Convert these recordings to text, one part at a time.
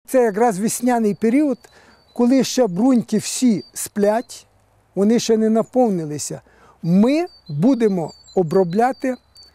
Це якраз весняний період, коли ще бруньки всі сплять, вони ще не наповнилися. Ми будемо обробляти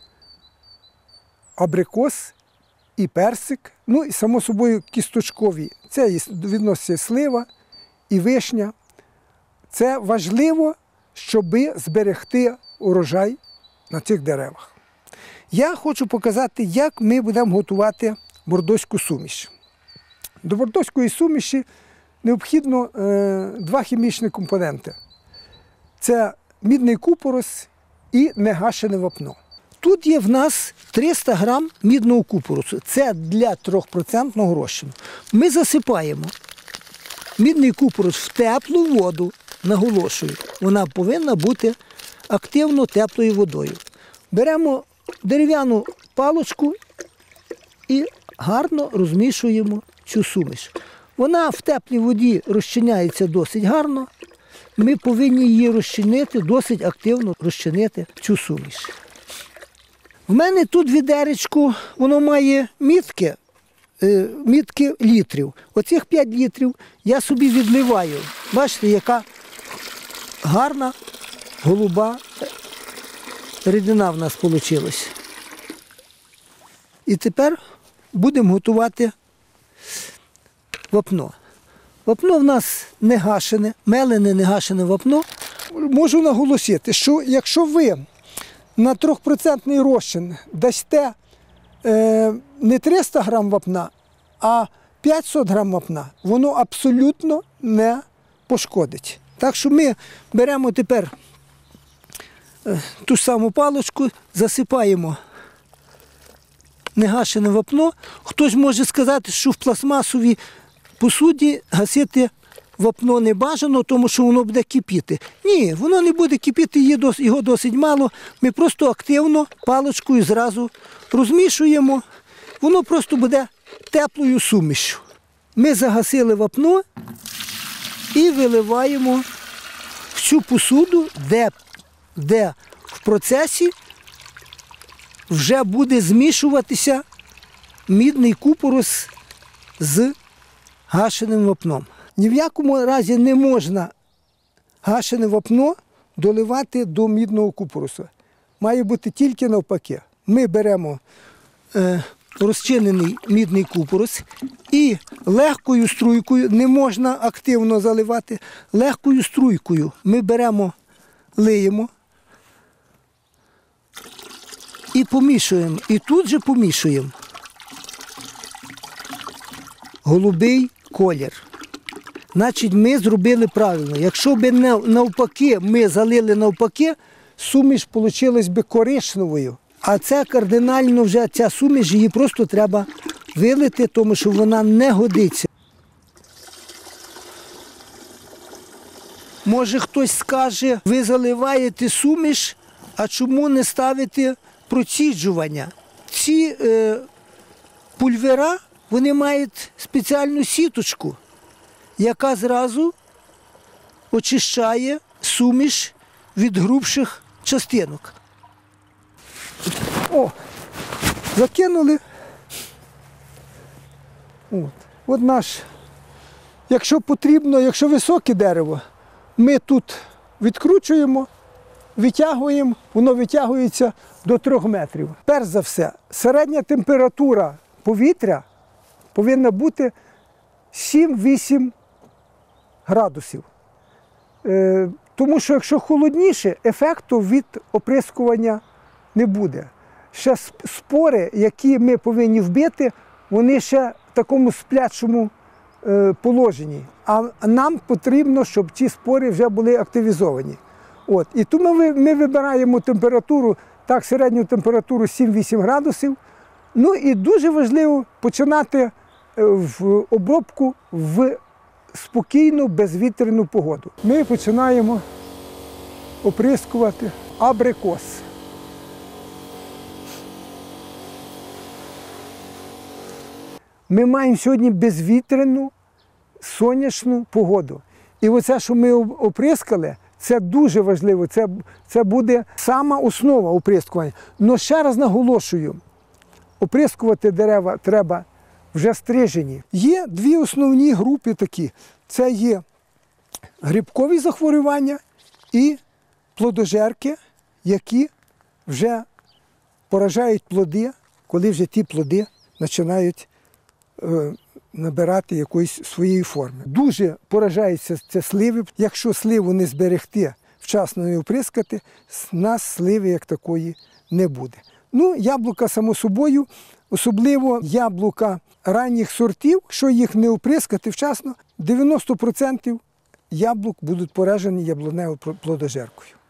абрикос і персик, ну і, само собою, кісточкові. Це відноситься слива і вишня. Це важливо, щоб зберегти урожай на цих деревах. Я хочу показати, як ми будемо готувати бордоську суміш. До бордоської суміші необхідно два хімічні компоненти. Це мідний купорос і негашене вапно. Тут є в нас 300 грам мідного купоросу. Це для 3% розчину. Ми засипаємо мідний купорос в теплу воду, наголошую. Вона повинна бути активно теплою водою. Беремо дерев'яну паличку і гарно розмішуємо цю суміш. Вона в теплій воді розчиняється досить гарно. Ми повинні її розчинити, досить активно розчинити цю суміш. В мене тут відеречко, воно має мітки літрів. Оцих 5 літрів я собі відливаю. Бачите, яка гарна, голуба рідина в нас вийшла. І тепер будемо готувати вапно. Вапно в нас не гашене, мелене не гашене вапно. Можу наголосити, що якщо ви на 3% розчин дасте не 300 грам вапна, а 500 грам вапна, воно абсолютно не пошкодить. Так що ми беремо тепер ту ж саму паличку, засипаємо негашене вапно. Хтось може сказати, що в пластмасовій посуді гасити вапно не бажано, тому що воно буде кипіти. Ні, воно не буде кипіти, його досить мало. Ми просто активно паличкою зразу розмішуємо. Воно просто буде теплою сумішю. Ми загасили вапно і виливаємо в цю посуду, де в процесі вже буде змішуватися мідний купорос з гашеним вапном. Ні в якому разі не можна гашене вапно доливати до мідного купороса. Має бути тільки навпаки. Ми беремо розчинений мідний купорос і легкою струйкою, не можна активно заливати, легкою струйкою ми беремо, лиємо і помішуємо. І тут же помішуємо голубий колір. Значить, ми зробили правильно. Якщо б навпаки, ми залили навпаки, суміш вийшла б коричневою. А це кардинально вже, ця суміш, її просто треба вилити, тому що вона не годиться. Може хтось скаже, ви заливаєте суміш, а чому не ставите проціджування? Ці пульвера, вони мають спеціальну сіточку, яка зразу очищає суміш від грубших частинок. О, закинули. От наш, якщо потрібно, якщо високе дерево, ми тут відкручуємо, витягуємо, воно витягується до 3 метрів. Перш за все, середня температура повітря повинна бути 7-8 градусів. Тому що якщо холодніше, ефекту від оприскування не буде. Ще спори, які ми повинні вбити, вони ще в такому сплячому положенні. А нам потрібно, щоб ці спори вже були активізовані. І тому ми вибираємо температуру, так, середню температуру 7-8 градусів. Ну і дуже важливо починати в обробку в спокійну, безвітряну погоду. Ми починаємо оприскувати абрикос. Ми маємо сьогодні безвітряну, сонячну погоду. І оце, що ми оприскали, це дуже важливо, це буде сама основа оприскування. Але ще раз наголошую, оприскувати дерева треба вже стрижені. Є дві основні групи такі. Це є грибкові захворювання і плодожерки, які вже поражають плоди, коли вже ті плоди починають набирати якоїсь своєї форми. Дуже поражаються це сливи. Якщо сливу не зберегти, вчасно її оприскати, в нас сливи як такої не буде. Ну, яблука, само собою, особливо яблука ранніх сортів, що їх не оприскати вчасно, 90% яблук будуть поражені яблуневою плодожеркою.